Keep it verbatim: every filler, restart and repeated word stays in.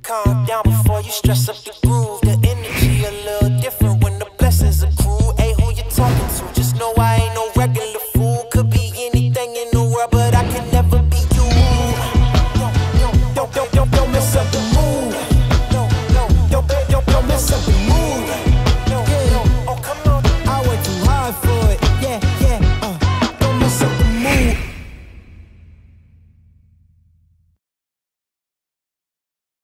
Calm down before you stress up the groove.